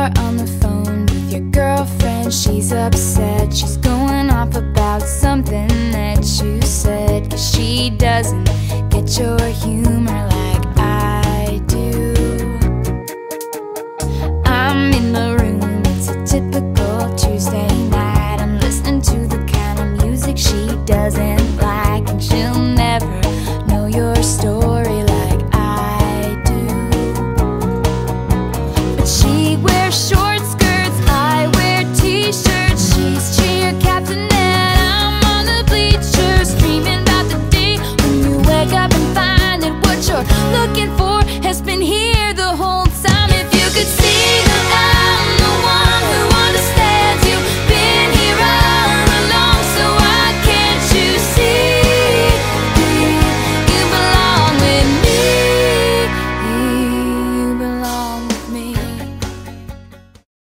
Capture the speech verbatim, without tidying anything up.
You're on the phone with your girlfriend. She's upset, she's going off about something that you said, 'cause she doesn't get your humor.